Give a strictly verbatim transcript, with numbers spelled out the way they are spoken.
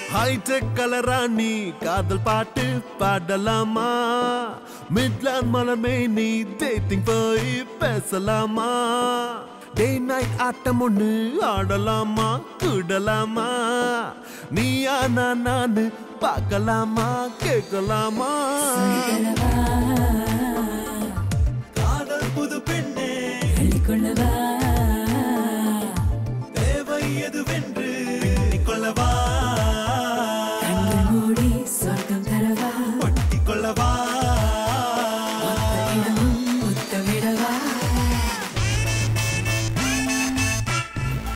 hitech கலராணி காதல் பாட்டு பாடலாமா மிட்லாண்ட் மலர்மே நீ டேட்டிங் போய் பேசலாமா டே நைட் ஆட்டம் ஒண்ணு ஆடலாமா கூடலாமா நீயா நான் நானு பார்க்கலாமா கேட்கலாமா காதல் புது பெண்ணே கொள்ளவா தேவை எதுவென்று கொள்ளவா